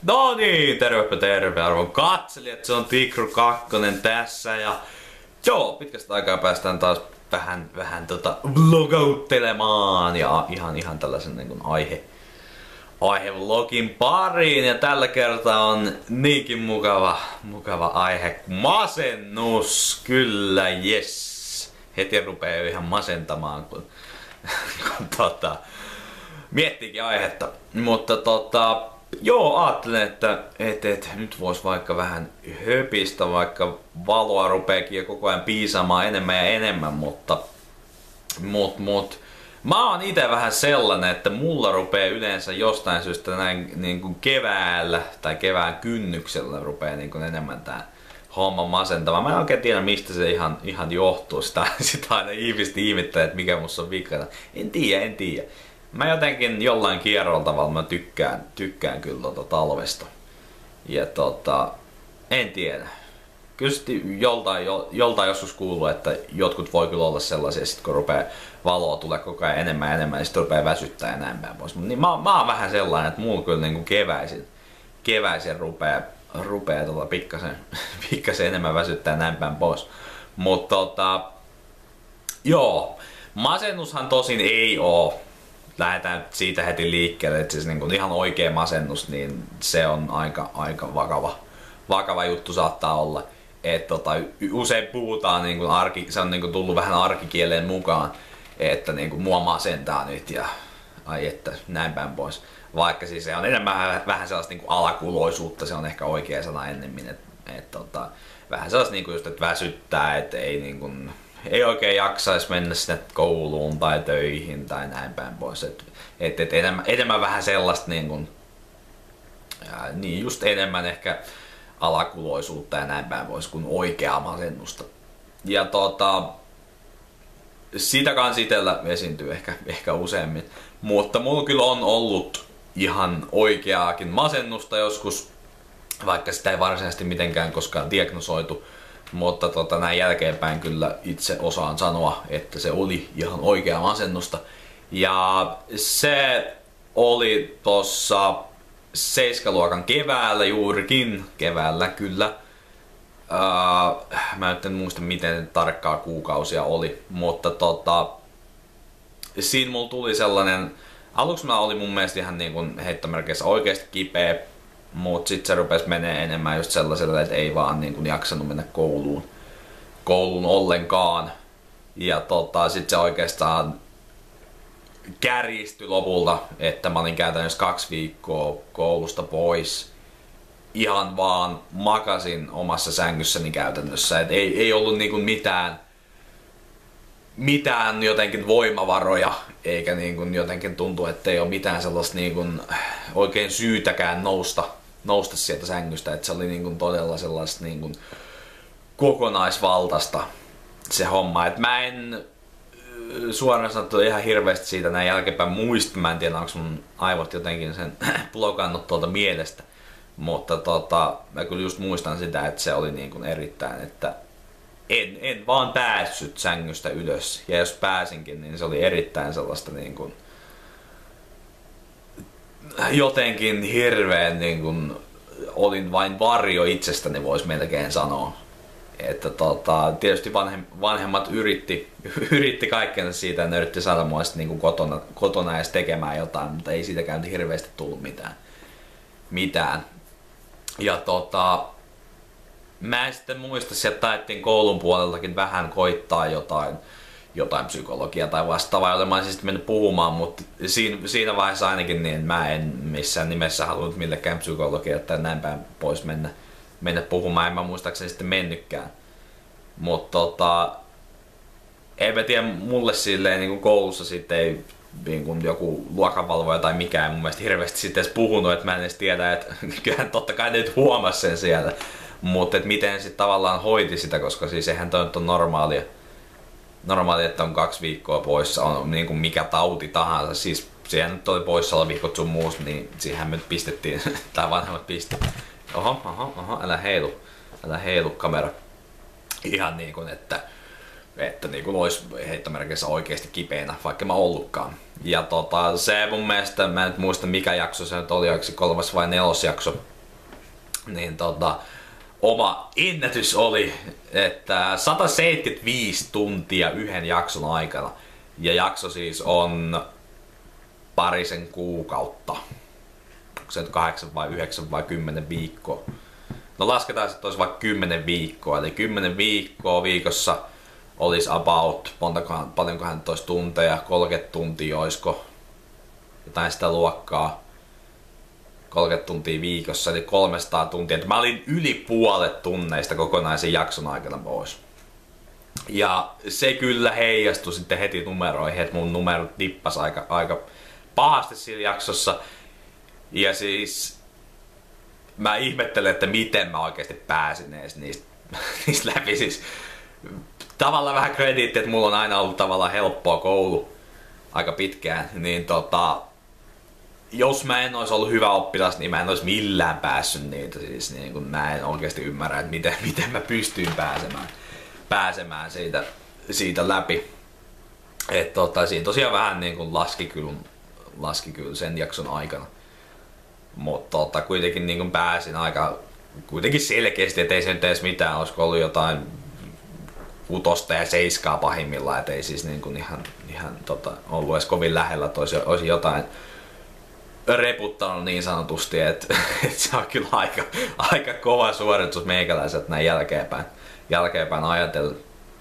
No niin, terve arvon katselijat, se on Tikru 2 tässä ja joo, pitkästä aikaa päästään taas vähän vlogauttelemaan ja ihan tällaisen niin kuin aihevlogin pariin ja tällä kertaa on niinkin mukava aihe kuin masennus, kyllä jes. Heti rupeaa ihan masentamaan kun miettiikin aihetta, mutta joo, ajattelen, että nyt vois vaikka vähän höpistä, vaikka valoa rupeekin jo koko ajan piisaamaan enemmän ja enemmän, mutta mä oon ite vähän sellainen, että mulla rupee yleensä jostain syystä näin niin kuin keväällä tai kevään kynnyksellä rupee niin kuin enemmän tää homma masentamaan. Mä en oikein tiedä mistä se ihan johtuu, sitä aina ihmiset ihmettää, että mikä musta on vikana. En tiedä. Mä jotenkin jollain kierrolla tavalla mä tykkään kyllä talvesta. Ja en tiedä. Kyllä joltain joskus kuuluu, että jotkut voi kyllä olla sellaisia, sit kun rupeaa valoa tulee koko ajan enemmän, niin sit rupeaa väsyttää ja näin päin pois. Niin mä oon vähän sellainen, että mulla kyllä niinku keväisin rupeaa pikkasen enemmän väsyttää ja näin päin pois. Mutta joo, masennushan tosin ei oo. Lähdetään siitä heti liikkeelle, että siis niin ihan oikea masennus, niin se on aika vakava juttu saattaa olla. Että usein puhutaan, niin kuin se on niin kuin tullut vähän arkikieleen mukaan, että niin kuin mua masentaa nyt ja ai että näin päin pois. Vaikka siis se on enemmän vähän sellaista niin kuin alakuloisuutta, se on ehkä oikea sana ennemmin, että vähän sellaista niin kuin just, että väsyttää, että ei oikein jaksaisi mennä sinne kouluun tai töihin tai näin päin pois. Enemmän vähän sellaista niin just enemmän ehkä alakuloisuutta ja näin päin pois kuin oikeaa masennusta. Ja sitä kans itellä esiintyy ehkä useammin. Mutta mulla kyllä on ollut ihan oikeaakin masennusta joskus, vaikka sitä ei varsinaisesti mitenkään koskaan diagnosoitu. Mutta näin jälkeenpäin kyllä itse osaan sanoa, että se oli ihan oikea masennusta. Ja se oli tossa 7-luokan keväällä juurikin, keväällä kyllä. Mä nyt en muista miten tarkkaa kuukausia oli, mutta siinä mulla tuli sellainen, aluksi mä olin mun mielestä ihan niin kuin heittomerkeissä oikeasti kipeä. Mut sit se rupes menee enemmän just sellaiselle, että ei vaan niin kun jaksanut mennä kouluun ollenkaan. Ja sit se oikeastaan kärjistyi lopulta, että mä olin käytännössä 2 viikkoa koulusta pois. Ihan vaan makasin omassa sängyssäni käytännössä, et ei ollut niin kun mitään jotenkin voimavaroja, eikä niin kun jotenkin tuntu, että ei ole mitään sellaista niin kun oikein syytäkään nousta sieltä sängystä, että se oli niin kun todella sellaista niin kun kokonaisvaltaista se homma. Et mä en suoraan sanottuna ihan hirveästi siitä näin jälkeenpäin muista, mä en tiedä onko mun aivot jotenkin sen blokannut tuolta mielestä, mutta mä kyllä just muistan sitä, että se oli niin kun erittäin, että en vaan päässyt sängystä ylös, ja jos pääsinkin, niin se oli erittäin sellaista niin kuin jotenkin hirveän niin kuin olin vain varjo itsestäni, voisi melkein sanoa. Että tietysti vanhemmat yritti kaikkensa siitä, ja ne yritti saada mua sitten niin kuin kotona edes tekemään jotain, mutta ei siitäkään hirveästi tullut mitään. Ja mä en sitten muista, sieltä taettiin koulun puoleltakin vähän koittaa jotain psykologiaa tai vastaavaa, joten mä olisin sitten mennyt puhumaan, mutta siinä vaiheessa ainakin niin mä en missään nimessä halunnut millekään psykologiaa tai näin päin pois mennä puhumaan, en mä muistaakseni sitten mennytkään. Mutta en mä tiedä, mulle silleen niin kuin koulussa sitten ei niin kuin joku luokanvalvoja tai mikään mun mielestä hirveästi sitten edes puhunut, että mä en edes tiedä, että kyllähän totta kai ne nyt huomasi sen siellä. Mutta miten sitten tavallaan hoiti sitä, koska siis eihän toi nyt on normaalia, että on 2 viikkoa poissa, on niin kuin mikä tauti tahansa. Siis siihen nyt oli poissaoloviikot sun muusta, niin siihen me pistettiin, tai vanhemmat pistettiin. Oho, älä heilu kamera. Ihan niin kuin, että niin kuin olisi heittomerkissä oikeasti kipeänä, vaikka mä ollutkaan. Ja se mun mielestä, mä en nyt muista mikä jakso se nyt oli, oliko se 3. vai 4. jakso, niin oma ennätys oli, että 175 tuntia yhden jakson aikana. Ja jakso siis on parisen kuukautta. Onko se 8 vai 9 vai 10 viikkoa? No lasketaan, että olisi vaikka 10 viikkoa. Eli 10 viikkoa viikossa olisi about, paljonkohan toisi tunteja, 30 tuntia olisiko jotain sitä luokkaa. 30 tuntia viikossa, eli 300 tuntia. Mä olin yli puolet tunneista kokonaisen jakson aikana pois. Ja se kyllä heijastui sitten heti numeroihin, että mun numerot tippas aika pahasti siinä jaksossa. Ja siis mä ihmettelen, että miten mä oikeasti pääsin edes niistä läpi. Siis, tavallaan vähän krediitti, että mulla on aina ollut tavallaan helppoa koulu aika pitkään. Niin jos mä en olisi ollut hyvä oppilas, niin mä en olisi millään päässyt niitä. Siis niin kun mä en oikeasti ymmärrä, että miten mä pystyin pääsemään siitä läpi. Siinä tosiaan vähän niin kuin laski kyllä sen jakson aikana. Mutta kuitenkin niin kuin pääsin aika kuitenkin selkeästi, ettei se nyt edes mitään, olisiko ollut jotain 6 ja 7 pahimmillaan, ettei siis niin kuin ihan ollut edes kovin lähellä, että olisi jotain reputtanut niin sanotusti, että se on kyllä aika kova suoritus meikäläiset näin jälkeenpäin ajatellen.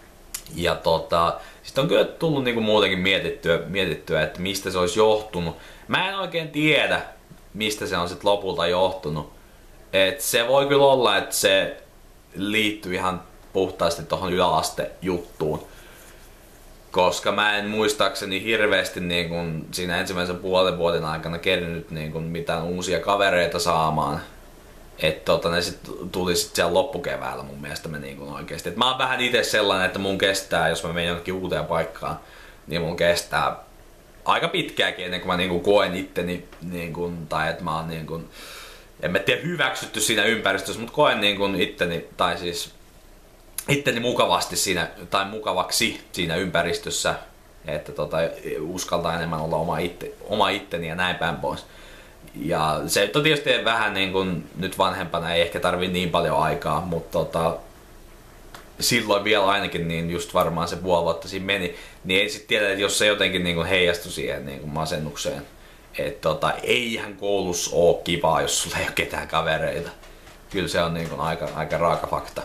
Ja sitten on kyllä tullut niinku muutenkin mietittyä, että mistä se olisi johtunut. Mä en oikein tiedä, mistä se on sitten lopulta johtunut. Et se voi kyllä olla, että se liittyy ihan puhtaasti tuohon yläastejuttuun. Koska mä en muistaakseni hirveästi niin kun siinä ensimmäisen puolen vuoden aikana kerännyt niin kun mitään uusia kavereita saamaan. Että ne sit tuli sit siellä loppukeväällä mun mielestä me niin kun oikeesti. Et mä oon vähän ite sellainen, että mun kestää, jos mä menen jonnekin uuteen paikkaan, niin mun kestää aika pitkääkin ennen kuin mä niin kun koen itteni, niin kun, tai että mä oon niin kun, en mä tiedä hyväksytty siinä ympäristössä, mutta koen niin kun itteni, tai siis itteni mukavasti siinä, tai mukavaksi siinä ympäristössä, että uskaltaa enemmän olla oma itteni ja näin päin pois. Ja se on tietysti vähän niin kuin nyt vanhempana ei ehkä tarvii niin paljon aikaa, mutta silloin vielä ainakin niin just varmaan se puoli vuotta siinä meni, niin ei sitten tiedä, että jos se jotenkin niin kuin heijastui siihen niin kuin masennukseen. Että eihän koulussa ole kivaa, jos sulla ei ole ketään kavereita. Kyllä se on niin kuin aika raaka fakta.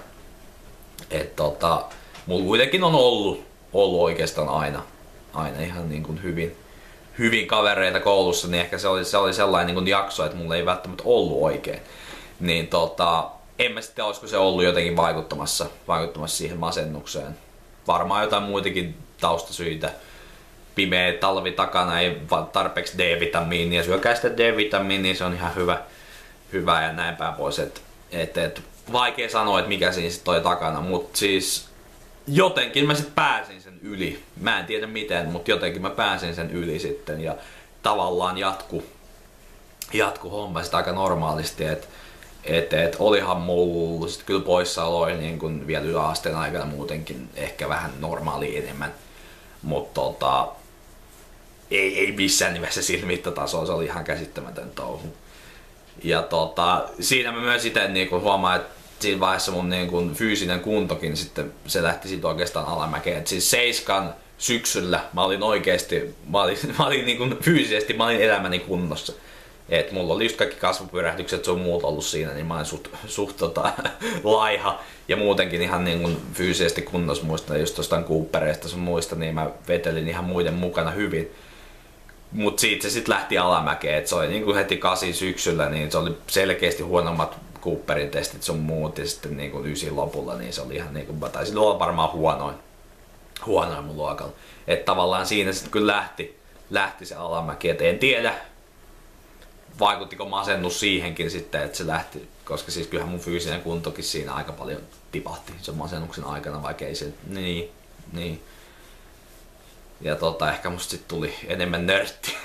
Että mulla kuitenkin on ollut oikeastaan aina ihan niin kuin hyvin kavereita koulussa, niin ehkä se oli sellainen niin kuin jakso, että mulla ei välttämättä ollut oikein. Niin en mä sitten olisiko se ollut jotenkin vaikuttamassa siihen masennukseen. Varmaan jotain muitakin taustasyitä. Pimeä talvi takana, ei tarpeeksi D-vitamiinia, syökää sitä D-vitamiinia, se on ihan hyvä ja näin päin pois. Vaikea sanoa, että mikä siinä sitten oli takana, mutta siis jotenkin mä sitten pääsin sen yli. Mä en tiedä miten, mutta jotenkin mä pääsin sen yli sitten ja tavallaan jatku homma sitten aika normaalisti, että olihan mulla sitten kyllä poissaoloja niin kuin vielä yläasteen aikana muutenkin ehkä vähän normaali enemmän, mutta ei missään nimessä sillä mittatasolla, se oli ihan käsittämätön touhu. Ja siinä mä myös itse niin huomaan, että siinä vaiheessa mun niin kuin fyysinen kuntokin sitten se lähti siitä oikeastaan alamäkeen. Et siis 7 syksyllä mä olin oikeesti, mä olin niin kuin fyysisesti, mä olin elämäni kunnossa. Et mulla oli just kaikki kasvupyrähdykset sun muut ollut siinä, niin mä olin suht laiha ja muutenkin ihan niin kuin fyysisesti kunnossa. Muistan just jostain Coopereista sun muista, niin mä vetelin ihan muiden mukana hyvin. Mut siitä se sitten lähti alamäkeen, että se oli niinku heti 8 syksyllä, niin se oli selkeästi huonommat Cooperin testit sun muut, ja sitten niinku 9 lopulla, niin se oli ihan niinku, mä taisin olla varmaan huonoin mun luokalla. Että tavallaan siinä sitten kyllä lähti se alamäki, et en tiedä vaikuttiko masennus siihenkin sitten, että se lähti, koska siis kyllähän mun fyysinen kuntokin siinä aika paljon tipahti sen masennuksen aikana, vaikka ei se, niin. Ja ehkä musta sit tuli enemmän nörtti.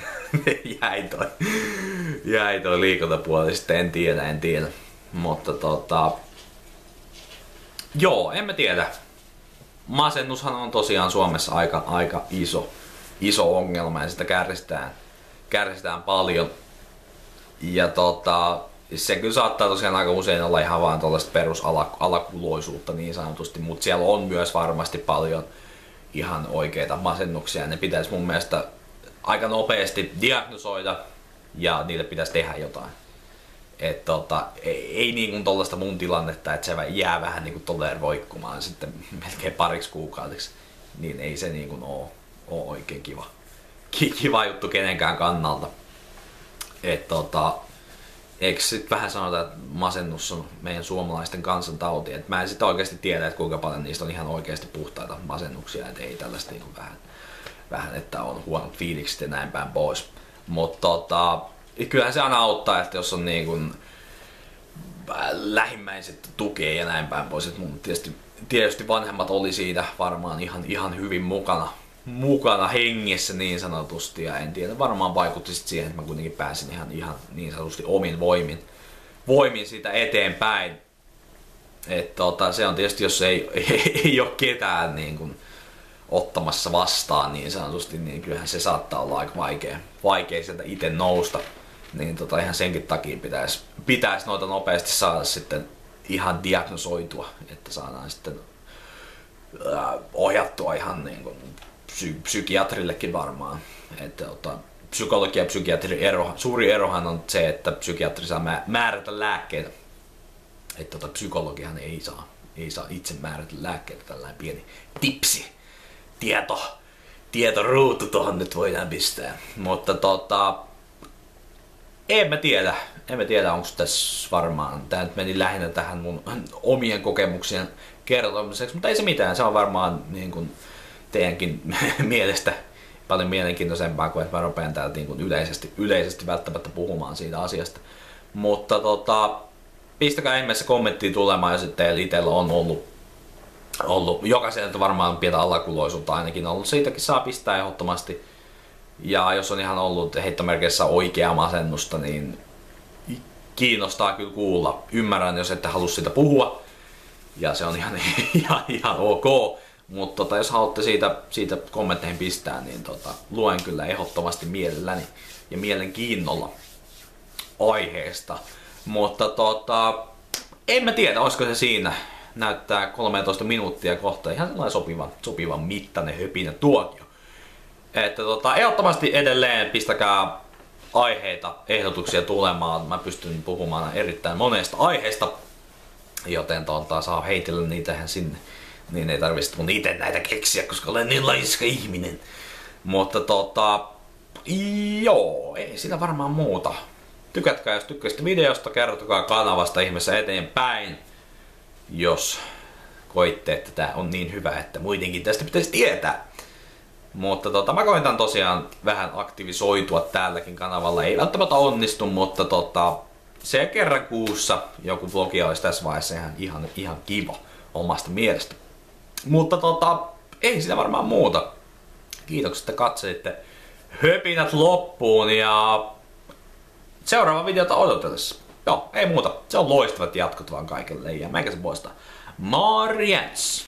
jäi toi liikuntapuoli sitten, en tiedä. Mutta joo, en mä tiedä. Masennushan on tosiaan Suomessa aika iso ongelma ja sitä kärsitään paljon. Ja se kyllä saattaa tosiaan aika usein olla ihan vaan tuollaista perusalakuloisuutta niin sanotusti, mutta siellä on myös varmasti paljon ihan oikeita masennuksia. Ne pitäisi mun mielestä aika nopeasti diagnosoida ja niille pitäisi tehdä jotain. Ei niin kuin tollaista mun tilannetta, että se jää vähän niin kuin tolleen roikkumaan sitten melkein pariksi kuukaudeksi, niin ei se niin kuin oo oikein kiva juttu kenenkään kannalta. Eikö sit vähän sanota, että masennus on meidän suomalaisten kansantauti, että mä en sit oikeasti tiedä, että kuinka paljon niistä on ihan oikeasti puhtaita masennuksia, että ei tällaista niin kuin vähän, että on huonot fiilikset ja näin päin pois. Mutta kyllähän se aina auttaa, että jos on niin kuin lähimmäiset tukee ja näin päin pois. Et mun tietysti vanhemmat oli siitä varmaan ihan hyvin mukana hengessä niin sanotusti. Ja en tiedä, varmaan vaikutti sit siihen, että mä kuitenkin pääsin ihan niin sanotusti omin voimin siitä eteenpäin. Se on tietysti, jos ei ole ketään niin kuin ottamassa vastaan niin sanotusti, niin kyllähän se saattaa olla aika vaikea sieltä itse nousta. Niin ihan senkin takia pitäisi noita nopeasti saada sitten ihan diagnosoitua, että saadaan sitten ohjattua ihan niin kuin psykiatrillekin varmaan. Psykologia ja psykiatrin suuri erohan on se, että psykiatri saa määrätä lääkkeitä. Psykologihan ei saa itse määrätä lääkkeitä, tällainen pieni tipsi. Tietoruutu tuohon nyt voidaan pistää. Mutta en mä tiedä onko tässä varmaan. Tää nyt meni lähinnä tähän mun omien kokemuksien kertomiseksi, mutta ei se mitään. Se on varmaan niin kuin teidänkin mielestä paljon mielenkiintoisempaa kuin että mä rupean täältä niin kuin yleisesti välttämättä puhumaan siitä asiasta. Mutta pistäkää ihmeessä kommenttiin tulemaan, jos teillä itsellä on ollut jokaisella varmaan pientä alakuloisuutta ainakin ollut. Siitäkin saa pistää ehdottomasti. Ja jos on ihan ollut heittomerkeissä oikeaa masennusta, niin kiinnostaa kyllä kuulla. Ymmärrän, jos ette halua siitä puhua. Ja se on ihan ok. Mutta jos haluatte siitä kommentteihin pistää, niin luen kyllä ehdottomasti mielelläni ja mielenkiinnolla aiheesta. Mutta en mä tiedä, olisiko se siinä. Näyttää 13 minuuttia kohta. Ihan sellainen sopivan mittainen höpinä tuokio. Että ehdottomasti edelleen pistäkää aiheita, ehdotuksia tulemaan. Mä pystyn puhumaan erittäin monesta aiheesta, joten saa heitellä niitä sinne. Niin ei tarvitse mun itse näitä keksiä, koska olen niin laiska ihminen. Mutta joo, ei siinä varmaan muuta. Tykätkää, jos tykkäsitte videosta, kertokaa kanavasta ihmeessä eteenpäin. Jos koitte, että tää on niin hyvä, että muidenkin tästä pitäisi tietää. Mutta mä koitan tosiaan vähän aktivisoitua täälläkin kanavalla. Ei välttämättä onnistu, mutta se kerran kuussa joku vlogi olisi tässä vaiheessa ihan kiva omasta mielestä. Mutta ei sitä varmaan muuta. Kiitokset, että katselitte höpinät loppuun ja seuraava videota odotellessa. Joo, ei muuta. Se on loistavat jatkot vaan kaikille ja meikä se poistaa. Morjens!